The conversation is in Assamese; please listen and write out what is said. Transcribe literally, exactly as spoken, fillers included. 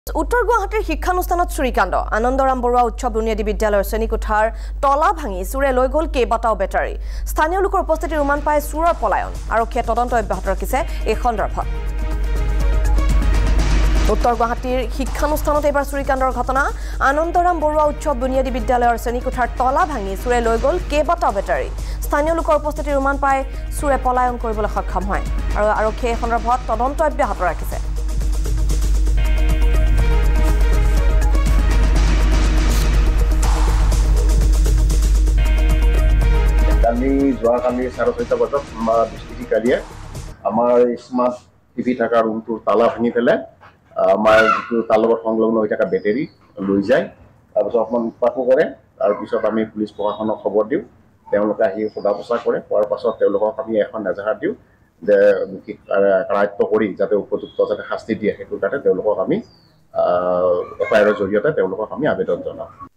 উত্তৰ গুৱাহাটীৰ শিক্ষানুষ্ঠানত চুৰিকাণ্ড আনন্দৰাম বৰুৱা উচ্চ বুনিয়াদী বিদ্যালয়ৰ শ্ৰেণীকোঠাৰ তলা ভাঙি চুৰে লৈ গ'ল কেইবাটাও বেটাৰী স্থানীয় লোকৰ উপস্থিতিত উমান পাই চুৰৰ পলায়ন আৰক্ষীয়ে তদন্ত অব্যাহত ৰাখিছে এই সন্দৰ্ভত উত্তৰ গুৱাহাটীৰ শিক্ষানুষ্ঠানত এবাৰ চুৰিকাণ্ডৰ ঘটনা আনন্দৰাম বৰুৱা উচ্চ বুনিয়াদী বিদ্যালয়ৰ শ্ৰেণীকোঠাৰ তলা ভাঙি চুৰে লৈ গ'ল কেইবাটাও বেটাৰী স্থানীয় লোকৰ উপস্থিতিত উমান পাই চুৰে পলায়ন কৰিবলৈ সক্ষম হয় আৰু আৰক্ষীয়ে এই সন্দৰ্ভত তদন্ত অব্যাহত ৰাখিছে কালি যোৱাকালি চাৰে ছয়টা বজাত আমাৰ দৃষ্টিকাৰীয়ে আমাৰ স্মাৰ্ট টিভি থকা ৰুমটোৰ তালা ভাঙি পেলাই আমাৰ যিটো তাৰ লগত সংলগ্ন হৈ থকা বেটেৰী লৈ যায় তাৰপিছত অকণমান উৎপাতো কৰে তাৰপিছত আমি পুলিচ প্ৰশাসনক খবৰ দিওঁ তেওঁলোকে আহি সোধা পোছা কৰে কৰাৰ পাছত তেওঁলোকক আমি এখন এজাহাৰ দিওঁ যে কাৰায়ত্ব কৰি যাতে উপযুক্ত যাতে শাস্তি দিয়ে সেইটো কাৰণে তেওঁলোকক আমি এফ আই আৰৰ জৰিয়তে তেওঁলোকক আমি আবেদন জনাওঁ